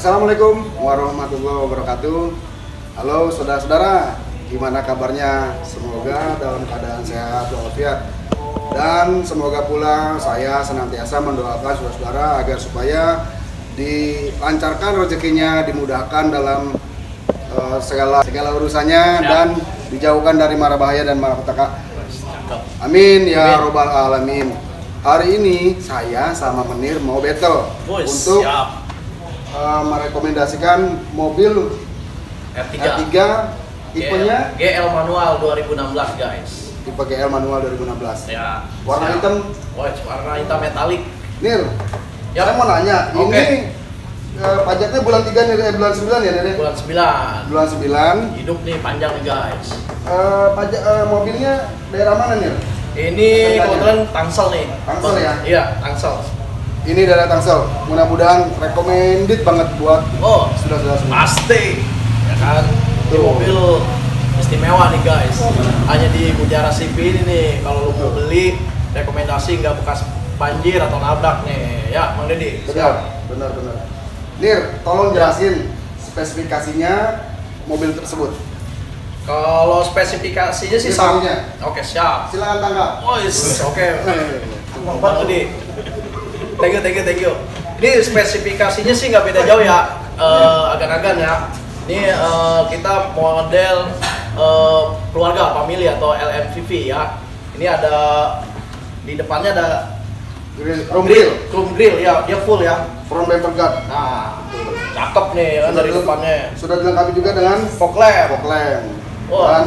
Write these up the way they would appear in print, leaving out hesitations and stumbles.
Assalamualaikum warahmatullahi wabarakatuh. Halo saudara-saudara, gimana kabarnya? Semoga dalam keadaan sehat walafiat. Dan semoga pula saya senantiasa mendoakan saudara-saudara agar supaya dilancarkan rezekinya, dimudahkan dalam segala urusannya dan dijauhkan dari mara bahaya dan malapetaka. Amin ya robbal alamin. Hari ini saya sama Menir mau battle untuk merekomendasikan mobil R3 tipenya GL manual 2016 guys. Tipe GL manual 2016. Ya. Warna hitam. Warna hitam metalik. Nir, saya mau nanya, ini pajaknya bulan 3 nih, bulan 9 ya Nir? Bulan 9. Bulan 9. Hidup nih panjang nih guys. Pajak mobilnya daerah mana Nir? Ini kebetulan Tangsel nih. Tangsel ya? Iya, Tangsel. Ini daerah Tangsel. Mudah-mudahan recommended banget buat sudah semua. Pasti. Ya kan? Ini mobil istimewa nih guys. Hanya di Mutiara CV ini nih. Kalau lu mau beli, rekomendasi nggak bekas banjir atau nabrak nih. Ya, Bang Deddy. Benar. Nir, tolong jelasin spesifikasinya mobil tersebut. Kalau spesifikasinya sih sama. Oke, siap. Silakan tangkap. Oke. Bang Deddy. Thank you. Ini spesifikasinya sih nggak beda jauh ya, agan-agan ya. Ini kita model keluarga, family atau LMPV ya. Ini ada di depannya ada chrome grill ya, dia full ya. Front bumper guard. Nah, cakep nih kan dari depannya. Sudah dilengkapi juga dengan fog lamp. Dan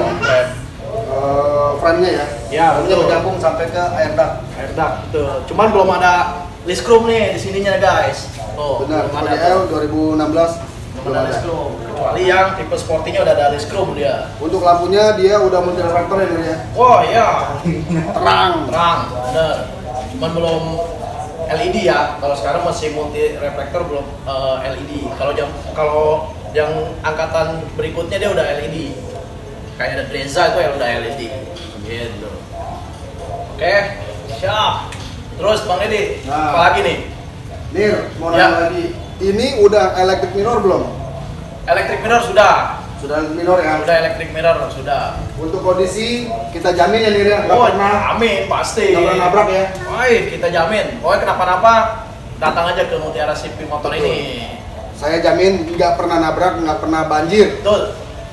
frame-nya ya. Ya, frame-nya bergabung sampai ke air duct. Betul. Cuman belum ada list chrome nih di sininya guys. Benar, GL 2016 belum ada list chrome. Kecuali yang tipe sportinya udah ada list chrome dia. Untuk lampunya dia udah multi reflector ya Nir ya. Iya. Terang, bener. Cuman belum LED ya. Kalau sekarang masih multi reflector belum LED. Kalau yang angkatan berikutnya dia udah LED. Kayak ada Brezza itu yang udah LED. Gitu. Oke, siap. Terus Bang Deddy, apa lagi nih? Nir, mau nanya lagi. Ini udah electric mirror belum? Electric mirror sudah. Sudah mirror ya? Udah electric mirror sudah. Untuk kondisi kita jamin ya Nir ya? Jamin pasti. Nggak pernah nabrak ya? Kita jamin. Pokoknya kenapa-napa datang aja ke Mutiara CV Motor ini. Saya jamin nggak pernah nabrak, nggak pernah banjir. Betul.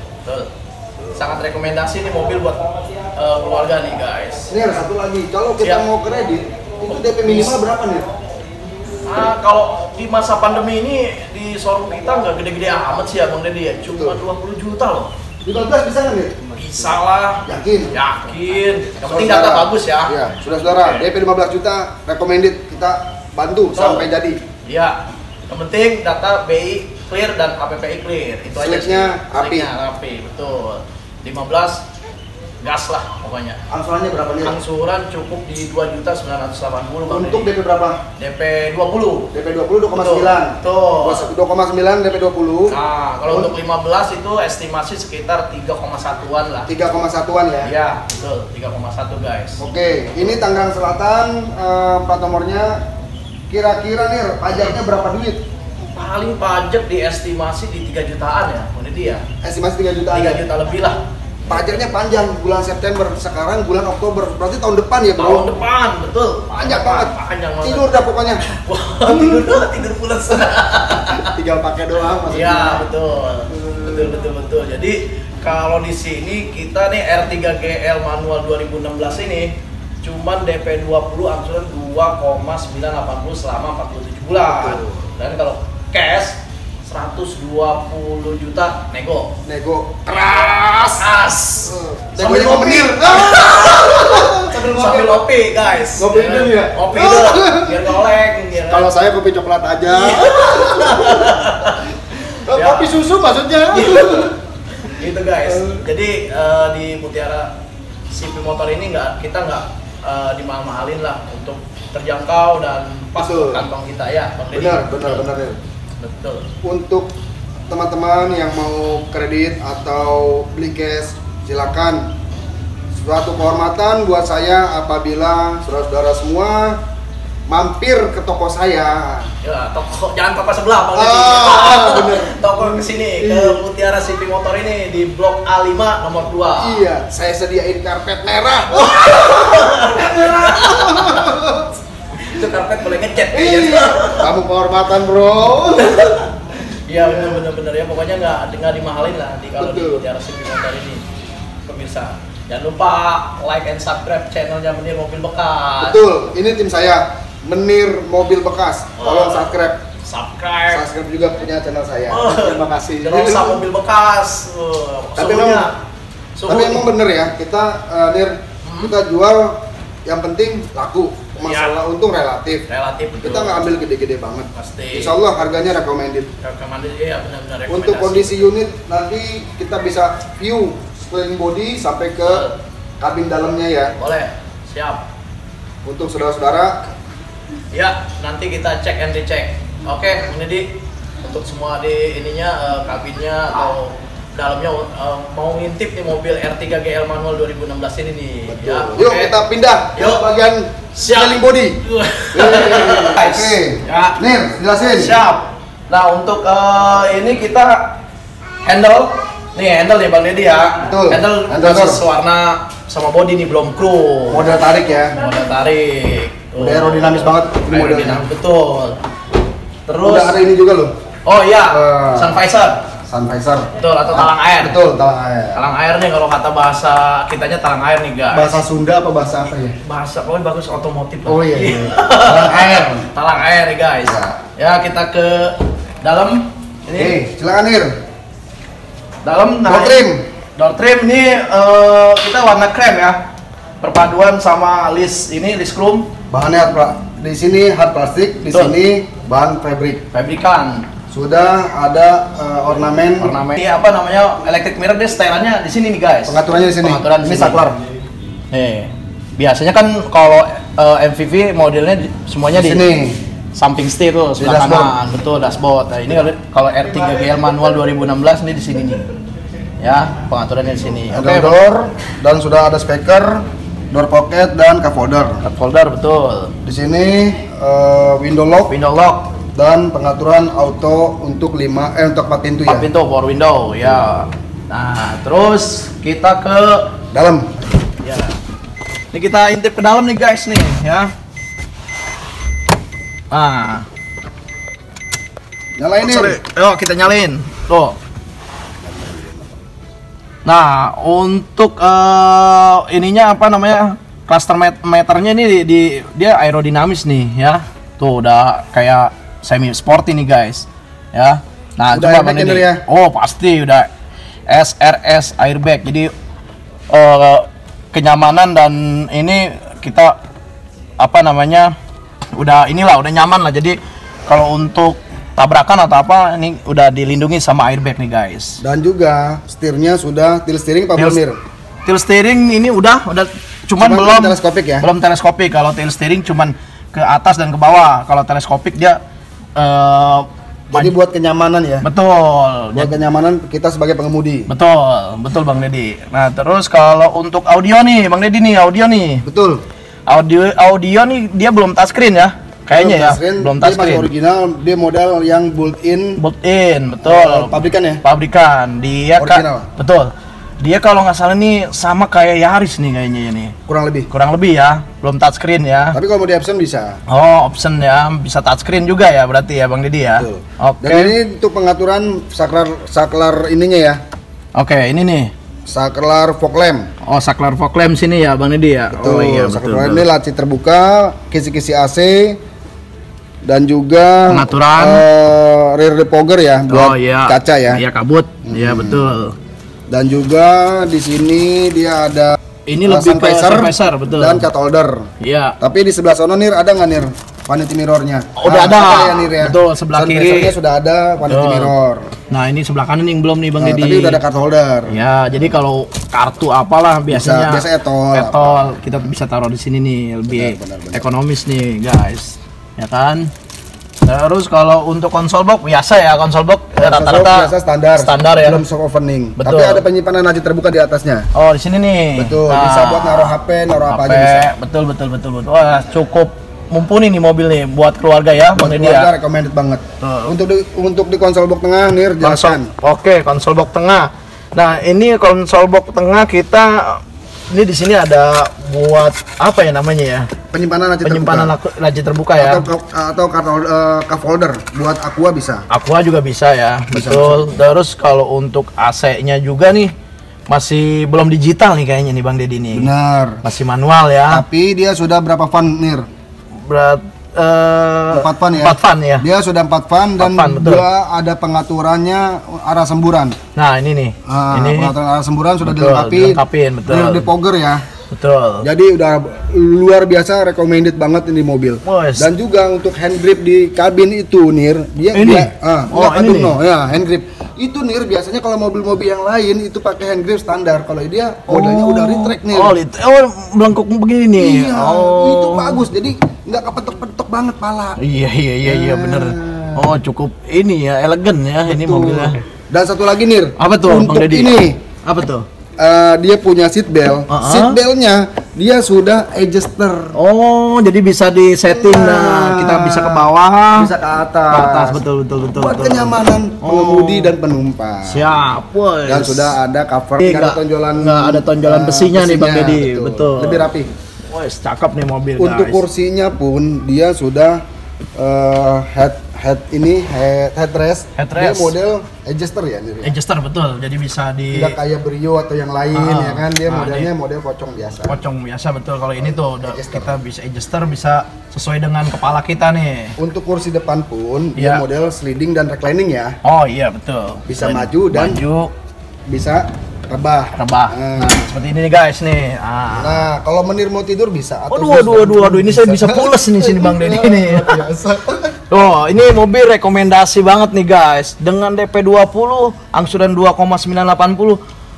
Sangat rekomendasi nih mobil buat keluarga nih guys. Nir, satu lagi, kalau kita mau kredit itu DP minimal berapa nih? Kalau di masa pandemi ini di showroom kita nggak gede-gede amat sih ya Bang Deddy ya, cuma 20 juta loh. 15 bisa nggak nih? Bisa lah. Yakin? Yang penting data bagus ya. Iya, saudara-saudara, DP 15 juta recommended, kita bantu sampai jadi. Iya, yang penting data BI clear dan APPI clear, itu aja sih. Slipnya rapi, betul. 15 gas lah pokoknya. Angsurannya berapa nih? Angsuran cukup di 2.980.000 Bang. Untuk DP berapa? DP 20. DP 20 2,9. Tuh. 2,9 DP 20. Nah, kalau untuk 15 itu estimasi sekitar 3,1-an lah. 3,1-an ya? Iya, betul. 3,1 guys. Oke, ini Tangerang Selatan, plat nomornya. Kira-kira nih pajaknya berapa duit? Paling pajak diestimasi di 3 jutaan ya, Bang Deddy ya. Estimasi 3 jutaan. 3 juta lebih lah. Pajaknya panjang, bulan September, sekarang bulan Oktober, berarti tahun depan ya bro? Tahun depan, betul. Panjang banget. Tidur dah pokoknya. Wah, tidur pulas. Tinggal pakai doang maksudnya. Iya, betul. Jadi kalau di sini kita nih R3 GL manual 2016 ini cuman DP 20 angsuran 2,980 selama 47 bulan. Dan kalau cash 120 juta nego keras sambil ngopi sambil ngopi guys, ngopi dulu ya, ngopi dulu biar ngoleng. Kalau saya kopi coklat aja. Kopi susu maksudnya gitu guys. Jadi di Mutiara CV Motor ini kita nggak dimahal-mahalin lah, untuk terjangkau dan pas kantong kita ya. Benar. Betul. Untuk teman-teman yang mau kredit atau beli cash, silakan. Suatu kehormatan buat saya apabila saudara-saudara semua mampir ke toko saya. Ya, toko jangan toko sebelah Bang. Bener. Toko ke sini ke Mutiara Shipping Motor ini di Blok A5 nomor 2. Iya, saya sediain karpet merah. Itu karpet boleh ngecat Iya. Kamu kehormatan, Bro. Iya bener ya, pokoknya nggak dimahalin lah kalau di Betul. Mutiara Shipping Motor ini pemirsa. Jangan lupa like and subscribe channelnya Menir Mobil Bekas. Betul, ini tim saya Menir Mobil Bekas. Tolong subscribe. Subscribe juga punya channel saya. Terima kasih. Jerosa Mobil Bekas. Tapi emang bener ya, kita Nir, kita jual yang penting laku. Masalah untung relatif. Betul. Kita nggak ambil gede-gede banget. Pasti. Insya Allah harganya recommended. Iya benar-benar rekomendasi. Untuk kondisi unit nanti kita bisa view sekeliling body sampai ke kabin dalamnya ya. Boleh, siap. Untuk saudara-saudara, Ya, nanti kita cek and recheck. Oke, ini untuk semua di ininya kabinnya atau dalamnya mau ngintip nih mobil R3 GL manual 2016 ini nih. betul. Ya, Yuk oke. kita pindah ke Yuk. bagian sekeliling body. Guys, Oke, ya. Nir, jelasin. Siap. Nah, untuk ini kita handle nih Bang Deddy ya. Betul. Handle masih warna sama body nih belum chrome. Model tarik ya. Model tarik. Udah aerodinamis banget ini modelnya. Aerodinamis, betul. Terus Udah ada ini juga loh. oh iya, sun Sun visor. betul, atau talang air. Betul, talang air. Talang air nih kalau kata bahasa kitanya talang air nih guys. Bahasa Sunda apa bahasa apa ya? Bahasa pokoknya bagus otomotif. Oh iya. Iya. Talang air. Talang air nih guys. Ya kita ke dalam ini. Oke, silakan Nir. Dalam Door trim. Door trim ini kita warna krem ya. Perpaduan sama list chrome. Bahannya di sini hard plastik, di Betul. sini bahan fabric. Fabrikan. Sudah ada ornamen. Ini apa namanya? Electric mirror dia stylannya di sini nih guys. Pengaturannya di sini. Pengaturan di Ini sini. saklar. Nih. Biasanya kan kalau MVV modelnya semuanya Di di sini. samping setir tuh sebelah dashboard. kanan. Betul, dashboard. Nah, ini kalau R3 GL manual 2016 ini di sini nih. Ya, pengaturannya di sini. Ada door dan sudah ada speaker, door pocket dan cup holder. Cup holder betul. Di sini window lock Window lock, dan pengaturan auto untuk 4 pintu 4 ya. pintu power window ya. Nah, terus kita ke Dalam. ya. Ini kita intip ke dalam nih guys nih ya. Nah, Nyalain Nir. yuk kita nyalain. Tuh. Nah, untuk ininya apa namanya? Cluster meternya ini dia aerodinamis nih ya. Tuh udah kayak semi sporty nih guys. Ya. Nah, Udah coba airbag Bang ya, Deddy. Nir, ya? Oh, pasti udah SRS airbag. Jadi kenyamanan dan ini kita apa namanya? Udah nyaman lah. Jadi kalau untuk tabrakan atau apa ini udah dilindungi sama airbag nih guys. Dan juga setirnya sudah tilt steering Pak Nir. Tilt steering ini udah cuman belum teleskopik ya. Belum teleskopik. Kalau tilt steering cuman ke atas dan ke bawah. Kalau teleskopik dia Jadi buat kenyamanan ya. betul. Buat kenyamanan kita sebagai pengemudi. Betul Bang Deddy. Nah, terus kalau untuk audio nih, Bang Deddy nih, audio nih. Betul. Audio nih dia belum touchscreen ya. Kayaknya ya, belum Dia masih touchscreen. original, dia model yang built-in Built-in, betul. pabrikan ya. Pabrikan. Dia Original. betul. Dia kalau nggak salah nih sama kayak Yaris nih kayaknya ini. Kurang lebih. Ya, belum touchscreen ya. Tapi kalau mau di option bisa. Oh, option ya, bisa touchscreen juga ya berarti ya Bang Deddy ya. Betul. Oke. Dan ini untuk pengaturan saklar ininya ya. Oke, ini nih. Saklar fog lamp. Oh, saklar fog lamp sini ya Bang Deddy ya. Betul. Oh iya, saklar betul. ini laci terbuka, kisi-kisi AC dan juga Pengaturan. rear defogger ya buat Oh iya. kaca ya. Iya, kabut. Iya, betul. Dan juga di sini dia ada Ini lebih ke sun visor, betul. dan cut holder. Iya. Tapi di sebelah sono Nir ada nggak Nir vanity mirrornya? Udah ada. ya Nir ya. Betul, sebelah Sun kiri. visornya sudah ada vanity Betul. mirror. Nah, ini sebelah kanan yang belum nih Bang Nah, Deddy. tapi udah ada cut holder. Ya, jadi kalau kartu apalah biasanya biasa etol. kita bisa taruh di sini nih, lebih Benar. ekonomis nih, guys. Ya kan? Terus kalau untuk konsol box biasa ya, konsol box rata-rata biasa standar ya. belum soft opening. Betul. Tapi ada penyimpanan laci terbuka di atasnya. Oh, di sini nih. Betul, Nah, bisa buat naruh HP, naruh apa aja bisa. Betul. Wah, cukup mumpuni nih mobil nih buat keluarga ya, Bang Deddy ya. Recommended banget. Untuk di konsol box tengah, Nir, jelaskan. Oke, konsol box tengah. Nah, ini konsol box tengah kita ini di sini ada buat apa ya namanya ya? Penyimpanan laci terbuka ya. Atau cup holder buat Aqua bisa. Aqua juga bisa ya. Betul. Terus kalau untuk AC-nya juga nih masih belum digital nih kayaknya nih Bang Deddy nih. Benar. Masih manual ya. Tapi dia sudah berapa fan, Nir? 4 fan ya. 4 fan ya. Dia sudah 4 fan dan juga ada pengaturannya arah semburan. Nah, ini nih. Ini pengaturan arah semburan sudah dilengkapi. Betul. Di Pogger ya. Betul. Jadi udah luar biasa, recommended banget ini mobil. Dan juga untuk hand grip di kabin itu, Nir, dia ini. Hand grip. Itu, Nir, biasanya kalau mobil-mobil yang lain itu pakai hand grip standar. Kalau dia modelnya udah retract, Nir. Melengkung begini nih. Iya, itu bagus. Jadi nggak kepentok-pentok banget pala. Iya, bener. Cukup ini ya, elegan ya. Betul. Ini mobilnya. Dan satu lagi, Nir. Apa tuh, untuk Bang Deddy? Ini. Apa tuh? Dia punya seat belt. Seat beltnya dia sudah adjuster. Jadi bisa disetting. Kita bisa ke bawah, bisa ke atas. Betul. Buat kenyamanan pengemudi dan penumpang. Siap, boy. Dan sudah ada cover, nggak ada tonjolan besinya nih Bang Deddy. Betul. Lebih rapi. Wes, cakep nih mobil, untuk guys. Kursinya pun dia sudah headrest. Dia model adjuster ya. Adjuster, betul. Jadi bisa tidak kayak Brio atau yang lain ya kan. Dia modelnya model pocong biasa. Betul. Kalau ini tuh kita bisa adjuster, bisa sesuai dengan kepala kita nih. Untuk kursi depan pun dia model sliding dan reclining ya. Oh iya, betul. Bisa maju dan bisa rebah. Nah, seperti ini nih guys nih. Nah, kalau Menir mau tidur bisa. Aduh, ini saya bisa pules nih sini Bang Deddy nih. Ini mobil rekomendasi banget nih guys. Dengan DP 20, angsuran 2,980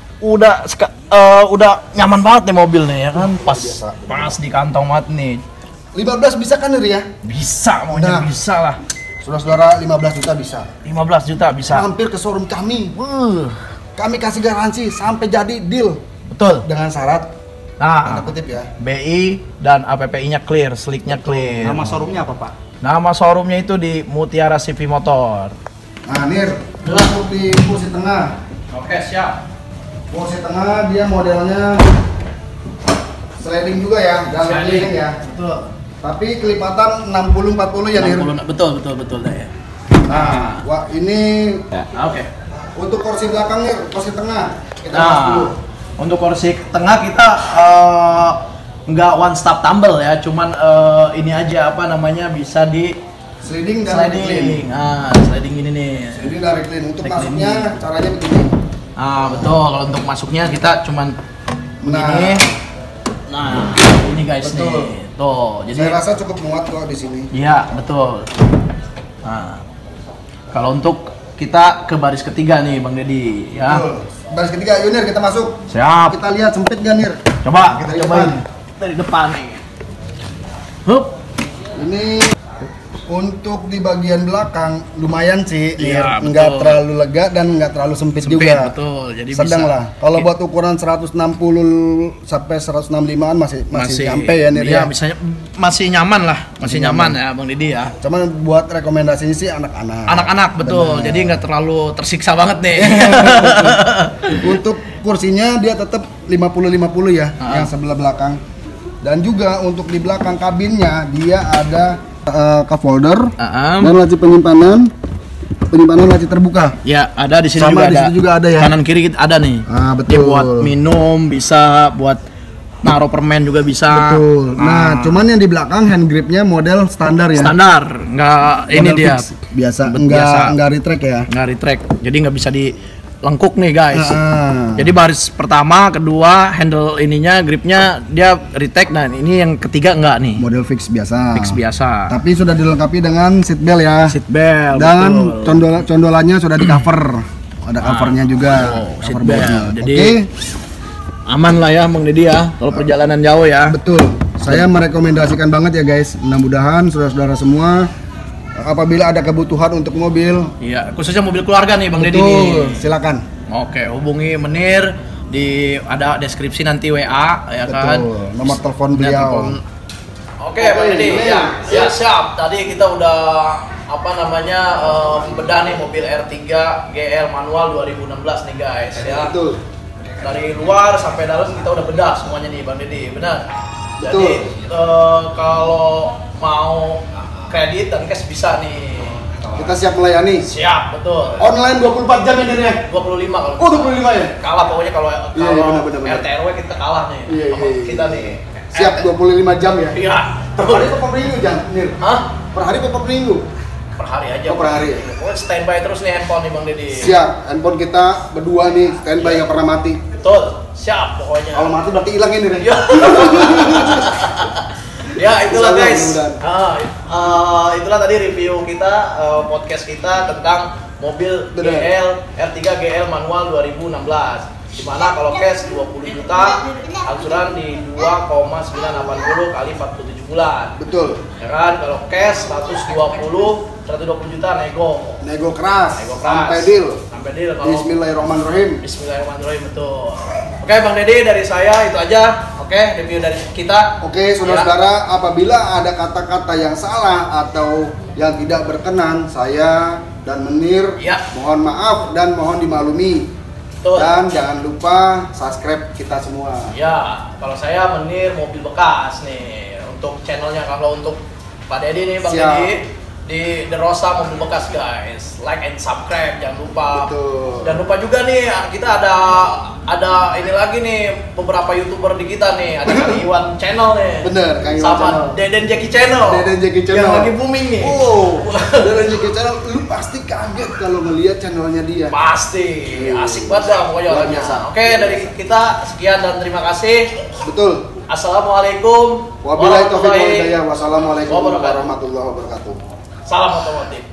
udah nyaman banget nih mobil nih ya kan. Pas di kantong banget nih. 15 bisa kan, Nir ya? Bisa, maunya bisa lah. Saudara-saudara, 15 juta bisa. 15 juta bisa. Hampir ke showroom kami. Kami kasih garansi sampai jadi deal. Betul. Dengan syarat tanda kutip ya. BI dan APPI-nya clear, slicknya clear. Nama showroomnya apa, Pak? Nama showroomnya itu di Mutiara CV Motor. Nah, Nir, untuk di kursi tengah. Oke, siap. Kursi tengah dia modelnya sliding juga ya, dan sliding ya. Betul. Tapi kelipatan 60-40 ya, Nir. Betul ya. Nah, ini Oke. Untuk kursi belakang, Nir, kursi tengah kita bahas dulu. Untuk kursi tengah kita nggak one stop tumble ya, cuman ini aja apa namanya bisa di sliding dan recline. Sliding ini nih. Sliding dan recline. Untuk masuknya caranya begini. Betul. Kalau untuk masuknya kita cuman begini. Nah, ini guys nih. Tuh, jadi saya rasa cukup muat kok di sini. Iya, betul. Nah, kalau untuk kita ke baris ketiga nih Bang Deddy ya. Betul. Baris ketiga, yuk Nir, kita masuk. Siap. Kita lihat sempit gak, Nir? Coba kita cobain dari depan nih. Hup. Ini untuk di bagian belakang lumayan sih, iya, nggak terlalu lega dan nggak terlalu sempit juga. Betul, jadi sedang bisa. Lah. Kalau buat ukuran 160 sampai 165an masih nyampe ya Nir. Iya, masih nyaman lah, masih nyaman ya Bang Deddy ya. Cuman buat rekomendasinya sih anak-anak. Anak-anak betul, jadi nggak terlalu tersiksa banget nih. Untuk kursinya dia tetap 50-50 ya, yang sebelah belakang. Dan juga untuk di belakang kabinnya dia ada cup holder dan laci penyimpanan laci terbuka. Ya, ada di sini sama juga di ada. Situ juga ada ya. Kanan kiri ada nih. Betul. Dia buat minum bisa, buat naruh permen juga bisa. Betul. Nah, cuman yang di belakang hand gripnya model standar ya. Standar, nggak ini dia biasa, nggak retract ya. Nggak retract, jadi nggak bisa dilengkuk nih guys. Jadi baris pertama, kedua handle ininya, gripnya dia retract. Nah ini yang ketiga enggak nih. Model fix biasa. Fix biasa. Tapi sudah dilengkapi dengan seat belt ya. Seat belt. Dan condolannya sudah di cover. Ada covernya juga. Seat belt. Jadi aman lah ya Bang Deddy ya, kalau perjalanan jauh ya. Betul. Saya merekomendasikan banget ya guys. Mudah-mudahan saudara-saudara semua apabila ada kebutuhan untuk mobil, iya, khususnya mobil keluarga nih Bang Deddy nih, silakan. Oke, hubungi Menir di ada deskripsi nanti WA ya. Betul. Kan. Nomor telepon beliau. Oke, Bang Deddy. Ya, siap. Tadi kita udah bedah nih mobil R3 GL manual 2016 nih guys ya. Betul. Dari luar sampai dalam kita udah bedah semuanya nih Bang Deddy, benar. Betul. Jadi kalau mau kredit dan cash bisa nih. Kita siap melayani. Siap, betul. Online 24 jam ini ya? 25 kalau. Oh, 25 ya? Kalah pokoknya kalau benar. RT/RW kita kalah nih. Iya. Kita nih. Siap 25 jam ya? Iya. Per hari apa per minggu, Jan? Hah? Per hari apa per minggu? Per hari aja. Oh, per hari. Pokoknya standby terus nih handphone nih Bang Deddy. Siap, handphone kita berdua nih standby nggak pernah mati. Betul, siap pokoknya. Kalau mati berarti hilang ini nih. Ya itulah guys. Mudah-mudahan. Itulah tadi review kita, podcast kita tentang mobil R3 GL manual 2016. Dimana kalau cash 20 juta, angsuran di 2,980 kali 47 bulan. Betul. Ya kan, kalau cash 120 juta nego keras. Sampai deal. Kalau Bismillahirrahmanirrahim. Bismillahirrahmanirrahim, betul. Oke Bang Deddy, dari saya itu aja. Oke, review dari kita. Oke, saudara-saudara, apabila ada kata-kata yang salah atau yang tidak berkenan, saya dan Menir mohon maaf dan mohon dimaklumi. Betul. Dan jangan lupa subscribe kita semua. Ya, kalau saya Menir mobil bekas nih untuk channelnya. Kalau untuk Pak Deddy nih Bang Deddy di The Rosa mobil bekas guys, like and subscribe jangan lupa. Betul. Dan lupa juga nih kita ada ini lagi nih beberapa YouTuber di kita nih, ada Kang Iwan channel nih. Bener, Kang Iwan sama channel. Deden Jackie channel. Yang lagi booming nih. Oh, Deden Jackie channel, lu pasti kaget kalau ngelihat channelnya dia. Pasti, asik banget dah pokoknya orangnya. Oke, dari kita sekian dan terima kasih. Betul. Assalamualaikum Wabillahi taufiq wal hidayah. Wassalamualaikum warahmatullahi wabarakatuh. Salam otomotif.